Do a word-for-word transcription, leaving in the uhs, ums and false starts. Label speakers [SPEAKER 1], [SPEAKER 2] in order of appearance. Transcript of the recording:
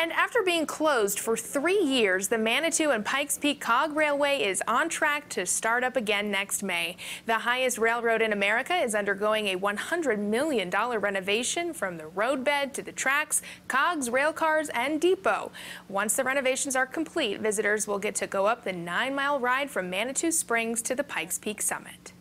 [SPEAKER 1] And after being closed for three years, the Manitou and Pikes Peak Cog Railway is on track to start up again next May. The highest railroad in America is undergoing a one hundred million dollar renovation from the roadbed to the tracks, cogs, rail cars, and depot. Once the renovations are complete, visitors will get to go up the nine mile ride from Manitou Springs to the Pikes Peak summit.